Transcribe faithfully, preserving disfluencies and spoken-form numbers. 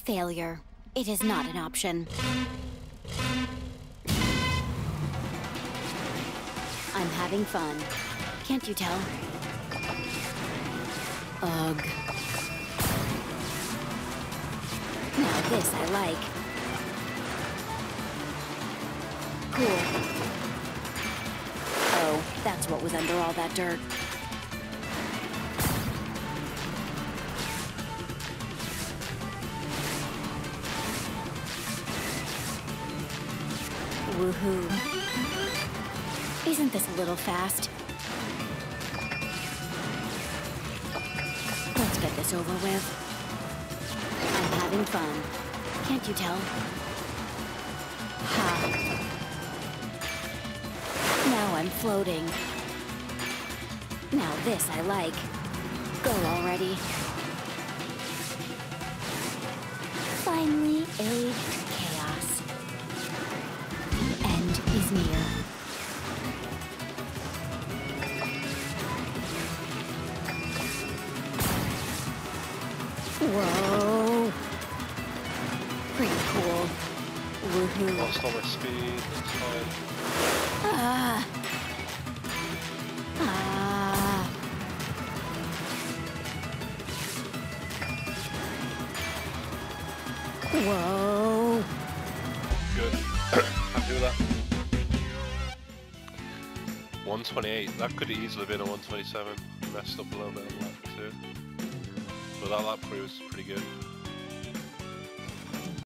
Failure. It is not an option. I'm having fun. Can't you tell? Ugh. Now this I like. Cool. Oh, that's what was under all that dirt. Woohoo. Isn't this a little fast? Let's get this over with. I'm having fun. Can't you tell? Ha. Now I'm floating. Now this I like. Go already. Finally aged chaos. The end is near. Whoa! Pretty cool. Woohoo. Lost all my speed, that's fine. Ah! Ah! Whoa! Good. Happy with that. one twenty-eight. That could have easily been a one twenty-seven. Messed up a little bit on lap two. But that lap three was pretty good.